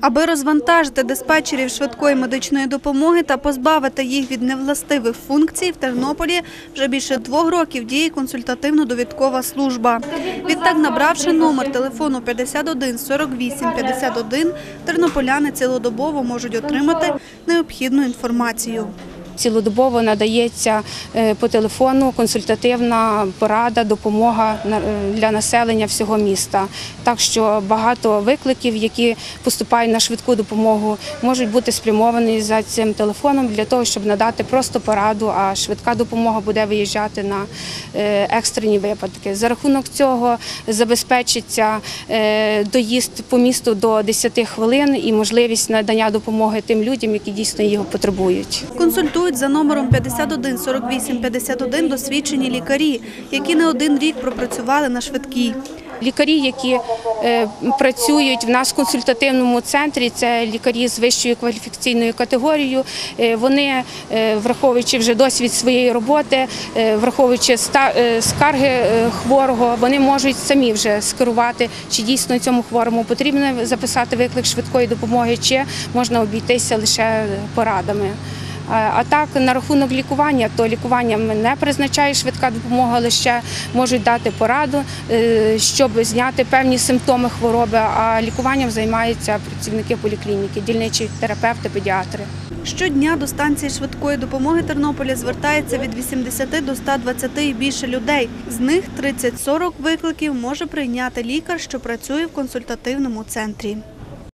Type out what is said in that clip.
Аби розвантажити диспетчерів швидкої медичної допомоги та позбавити їх від невластивих функцій, в Тернополі вже більше 2 років діє консультативно-довідкова служба. Відтак, набравши номер телефону 51 48 51, тернополяни цілодобово можуть отримати необхідну інформацію. Цілодобово надається по телефону консультативна порада, допомога для населення всього міста. Так що багато викликів, які поступають на швидку допомогу, можуть бути спрямовані за цим телефоном для того, щоб надати просто пораду, а швидка допомога буде виїжджати на екстрені випадки. За рахунок цього забезпечиться доїзд по місту до 10 хвилин і можливість надання допомоги тим людям, які дійсно його потребують. Консультують за номером 51 48 51 досвідчені лікарі, які не 1 рік пропрацювали на швидкій. Лікарі, які працюють в нас в консультативному центрі, це лікарі з вищою кваліфікаційною категорією. Вони, враховуючи вже досвід своєї роботи, враховуючи скарги хворого, вони можуть самі вже скерувати, чи дійсно цьому хворому потрібно записати виклик швидкої допомоги, чи можна обійтися лише порадами. А так, на рахунок лікування, то лікуванням не призначає швидка допомога, лише можуть дати пораду, щоб зняти певні симптоми хвороби, а лікуванням займаються працівники поліклініки, дільничі терапевти, педіатри. Щодня до станції швидкої допомоги Тернополя звертається від 80 до 120 і більше людей. З них 30-40 викликів може прийняти лікар, що працює в консультативному центрі.